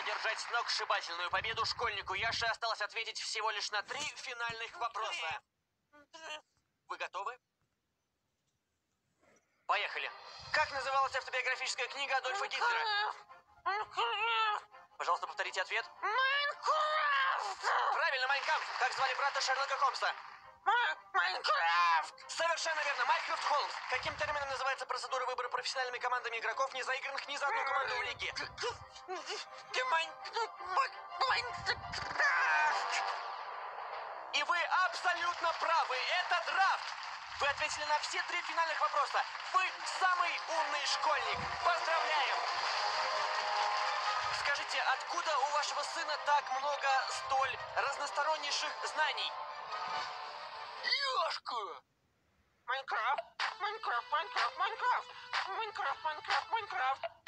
одержать сногсшибательную победу школьнику Яше осталось ответить всего лишь на 3 финальных вопроса. Вы готовы? Поехали. Как называлась автобиографическая книга Адольфа Гитлера? Пожалуйста, повторите ответ. Майнкрафт! Правильно, Майнкамп. Как звали брата Шерлока Холмса? Майнкрафт! Совершенно верно, Майнкрафт Холмс. Каким термином называется процедура выбора профессиональными командами игроков, не заигранных ни за одну команду в лиге? Майнкрафт! И вы абсолютно правы, это драфт! Вы ответили на все 3 финальных вопроса. Вы самый умный школьник. Поздравляем! Скажите, откуда у вашего сына так много столь разностороннейших знаний? Ёшка! Майнкрафт! Майнкрафт! Майнкрафт! Майнкрафт! Майнкрафт! Майнкрафт! Майнкрафт!